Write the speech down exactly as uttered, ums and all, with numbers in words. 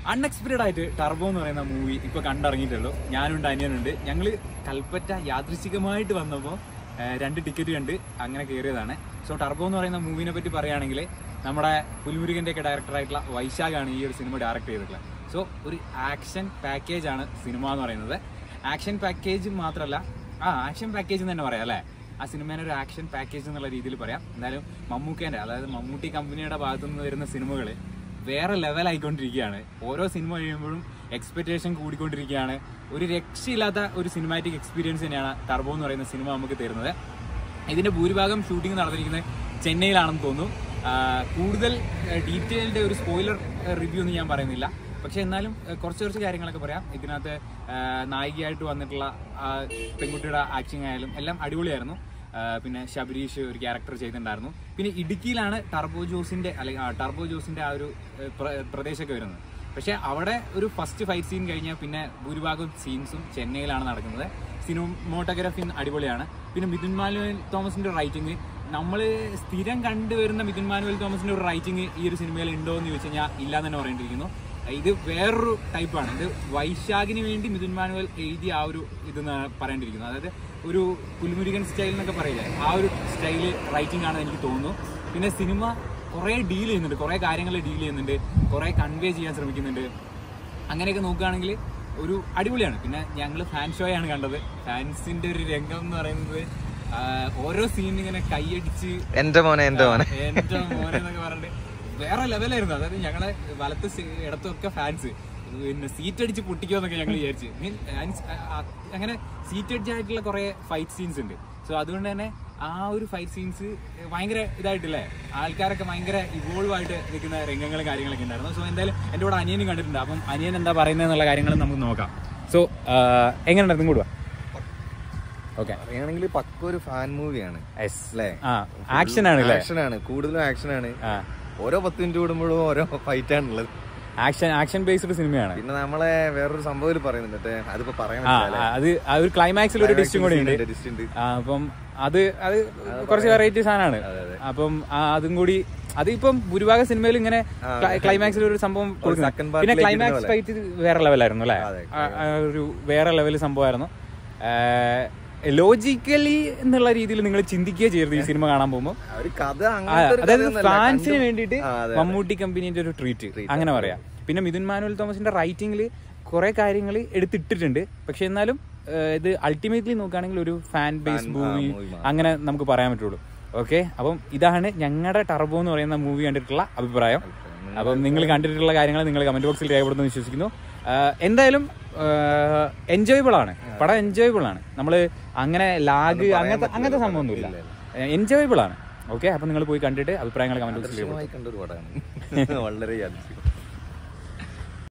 Unexpected ആയിട്ട് turbo എന്ന് പറയുന്ന മൂവി ഇപ്പൊ കണ്ടിറങ്ങിയിട്ടുള്ളൂ. ഞാനുണ്ട്, അനിയനുണ്ട്. ഞങ്ങള് കൽപ്പറ്റ യാദൃശ്ചികമായിട്ട് വന്നപ്പോൾ രണ്ട് ടിക്കറ്റ് കണ്ട് അങ്ങനെ കയറിയതാണ്. സോ ടർബോ എന്ന് പറയുന്ന മൂവിനെ പറ്റി പറയുകയാണെങ്കിൽ നമ്മുടെ പുലിമുരുകന്റെ ഒക്കെ ഡയറക്ടറായിട്ടുള്ള വൈശാഖാണ് ഈ ഒരു സിനിമ ഡയറക്ട് ചെയ്തിട്ടുള്ളത്. സോ ഒരു ആക്ഷൻ പാക്കേജ് ആണ് സിനിമ എന്ന് പറയുന്നത്. ആക്ഷൻ പാക്കേജ് മാത്രമല്ല, ആ ആക്ഷൻ പാക്കേജ് എന്ന് തന്നെ പറയാം അല്ലേ. ആ സിനിമേനെ ഒരു ആക്ഷൻ പാക്കേജ് എന്നുള്ള രീതിയിൽ പറയാം. എന്തായാലും മമ്മൂക്കേൻ്റെ, അതായത് മമ്മൂട്ടി കമ്പനിയുടെ ഭാഗത്തു നിന്ന് വരുന്ന സിനിമകൾ വേറെ ലെവലായിക്കൊണ്ടിരിക്കുകയാണ്. ഓരോ സിനിമ കഴിയുമ്പോഴും എക്സ്പെക്റ്റേഷൻ കൂടിക്കൊണ്ടിരിക്കുകയാണ്. ഒരു രക്ഷയില്ലാത്ത ഒരു സിനിമാറ്റിക് എക്സ്പീരിയൻസ് തന്നെയാണ് ടർബോ എന്ന് പറയുന്ന സിനിമ നമുക്ക് തരുന്നത്. ഇതിന്റെ ഭൂരിഭാഗം ഷൂട്ടിംഗ് നടന്നിരിക്കുന്നത് ചെന്നൈയിലാണെന്ന് തോന്നുന്നു. കൂടുതൽ ഡീറ്റെയിൽഡ് ഒരു സ്പോയിലർ റിവ്യൂ ഒന്നും ഞാൻ പറയുന്നില്ല. പക്ഷെ എന്നാലും കുറച്ച് കുറച്ച് കാര്യങ്ങളൊക്കെ പറയാം. ഇതിനകത്ത് നായികയായിട്ട് വന്നിട്ടുള്ള പെൺകുട്ടിയുടെ ആക്ടിങ് ആയാലും എല്ലാം അടിപൊളിയായിരുന്നു. പിന്നെ ശബരീഷ് ഒരു ക്യാരക്ടർ ചെയ്തിട്ടുണ്ടായിരുന്നു. പിന്നെ ഇടുക്കിയിലാണ് ടർബോ ജോസിന്റെ അല്ലെങ്കിൽ ടർബോ ജോസിന്റെ ആ ഒരു പ്രദേശമൊക്കെ വരുന്നത്. പക്ഷെ അവിടെ ഒരു ഫസ്റ്റ് ഫൈറ്റ് സീൻ കഴിഞ്ഞാൽ പിന്നെ ഭൂരിഭാഗം സീൻസും ചെന്നൈയിലാണ് നടക്കുന്നത്. സിനിമോട്ടോഗ്രാഫി അടിപൊളിയാണ്. പിന്നെ മിഥുൻ മാനുവൽ തോമസിന്റെ റൈറ്റിംഗ്, നമ്മൾ സ്ഥിരം കണ്ടുവരുന്ന മിഥുൻ മാനുവൽ തോമസിന്റെ ഒരു റൈറ്റിംഗ് ഈ ഒരു സിനിമയിൽ ഉണ്ടോ എന്ന് ചോദിച്ചു കഴിഞ്ഞാൽ ഇല്ലാന്ന് തന്നെ പറയേണ്ടിയിരിക്കുന്നു. ഇത് വേറൊരു ടൈപ്പാണ്. ഇത് വൈശാഖിന് വേണ്ടി മിഥുൻ മാനുവൽ എഴുതിയ ആ ഒരു ഇതെന്ന് പറയേണ്ടിയിരിക്കുന്നു. അതായത് ഒരു പുലിമുരുകൻ സ്റ്റൈൽ എന്നൊക്കെ പറയില്ലേ, ആ ഒരു സ്റ്റൈല് റൈറ്റിംഗ് ആണെന്ന് എനിക്ക് തോന്നുന്നു. പിന്നെ സിനിമ കുറേ ഡീൽ ചെയ്യുന്നുണ്ട്, കുറേ കാര്യങ്ങൾ ഡീൽ ചെയ്യുന്നുണ്ട്, കുറേ കൺവേ ചെയ്യാൻ ശ്രമിക്കുന്നുണ്ട്. അങ്ങനെയൊക്കെ നോക്കുകയാണെങ്കിൽ ഒരു അടിപൊളിയാണ്. പിന്നെ ഞങ്ങൾ ഫാൻ ഷോയാണ് കണ്ടത്. ഫാൻസിന്റെ ഒരു രംഗം എന്ന് പറയുന്നത് ഓരോ സീൻ ഇങ്ങനെ കൈയടിച്ച് എന്റെ മോനെ എന്റെ മോനെ എന്റെ മോനെ എന്നൊക്കെ പറഞ്ഞിട്ട് വേറെ ലെവലായിരുന്നു. അതായത് ഞങ്ങളെ വലത്ത് ഇടത്തൊക്കെ ഫാൻസ് പിന്നെ സീറ്റ് അടിച്ച് പൊട്ടിക്കുമെന്നൊക്കെ ഞങ്ങൾ വിചാരിച്ചു. മീൻ അങ്ങനെ സീറ്റ് അടിച്ചായിട്ടുള്ള കുറെ ഫൈറ്റ് സീൻസ് ഉണ്ട്. സോ അതുകൊണ്ട് തന്നെ ആ ഒരു ഫൈറ്റ് സീൻസ് ഭയങ്കര ഇതായിട്ടില്ലേ, ആൾക്കാരൊക്കെ ഭയങ്കര ഇവോൾവ് ആയിട്ട് നിൽക്കുന്ന രംഗങ്ങളും കാര്യങ്ങളൊക്കെ ഉണ്ടായിരുന്നു. സോ എന്തായാലും എൻ്റെ കൂടെ അനിയനും കണ്ടിട്ടുണ്ട്. അപ്പം അനിയൻ എന്താ പറയുന്നത് എന്നുള്ള കാര്യങ്ങൾ നമുക്ക് നോക്കാം. സോ എങ്ങനെയുണ്ടായിരുന്നു കൂടുക? ഓക്കെ, അറിയാണെങ്കിൽ പക്ക ഒരു ഫാൻ മൂവിയാണ് അല്ലേ. ആക്ഷൻ ആണ്, ആക്ഷൻ ആണ്, കൂടുതലും ആക്ഷൻ ആണ്. ഓരോ പത്ത് മിനിറ്റ് കൂടുമ്പോഴും ഓരോ ഫൈറ്റ് ആണുള്ളത്. ആക്ഷൻ ആക്ഷൻ ബേസ്ഡ് സിനിമയാണ്. പിന്നെ നമ്മളെ വേറൊരു സംഭവം പറയുന്നുണ്ട്, അതിപ്പോ പറയാൻ അത് ആ ഒരു ക്ലൈമാക്സിൽ ഒരു ഡിസ്റ്റും കൂടി ഉണ്ട്. അപ്പം അത് അത് കുറച്ച് വെറൈറ്റി സാധനമാണ്. അപ്പം അതും കൂടി അതിപ്പം ഭൂരിഭാഗം സിനിമയിൽ ഇങ്ങനെ ക്ലൈമാക്സിൽ ഒരു സംഭവം കൊടുക്കുന്നു. പിന്നെ ക്ലൈമാക്സ് ഫൈറ്റ് വേറെ ലെവലായിരുന്നു അല്ലേ, ഒരു വേറെ ലെവൽ സംഭവമായിരുന്നു. ലോജിക്കലി എന്നുള്ള രീതിയിൽ നിങ്ങൾ ചിന്തിക്കുകയോ ചെയ്യരുത് ഈ സിനിമ കാണാൻ പോകുമ്പോൾ. അതായത് ഫാൻസിന് വേണ്ടിയിട്ട് മമ്മൂട്ടി കമ്പനീന്റെ ഒരു ട്രീറ്റ് അങ്ങനെ പറയാം. പിന്നെ മിഥുൻ മാനുവൽ തോമസിന്റെ റൈറ്റിംഗിൽ കുറെ കാര്യങ്ങൾ എടുത്തിട്ടിട്ടുണ്ട്. പക്ഷെ എന്നാലും ഇത് അൾട്ടിമേറ്റ്ലി നോക്കുകയാണെങ്കിൽ ഒരു ഫാൻ ബേസ് മൂവി അങ്ങനെ നമുക്ക് പറയാൻ പറ്റുള്ളൂ. ഓക്കെ, അപ്പം ഇതാണ് ഞങ്ങളുടെ ടർബോ എന്ന് പറയുന്ന മൂവി കണ്ടിട്ടുള്ള അഭിപ്രായം. അപ്പം നിങ്ങൾ കണ്ടിട്ടുള്ള കാര്യങ്ങൾ നിങ്ങൾ കമന്റ് ബോക്സിൽ രേഖപ്പെടുത്തുമെന്ന് വിശ്വസിക്കുന്നു. എന്തായാലും എൻജോയബിൾ ആണ് പടം, എൻജോയബിൾ ആണ്. നമ്മൾ അങ്ങനെ ലാഗ് അങ്ങനത്തെ അങ്ങനത്തെ സംഭവമൊന്നുമില്ല, എൻജോയബിൾ ആണ്. ഓക്കെ, അപ്പം നിങ്ങൾ പോയി കണ്ടിട്ട് അഭിപ്രായങ്ങൾ കമന്റ് ബോക്സിൽ വളരെ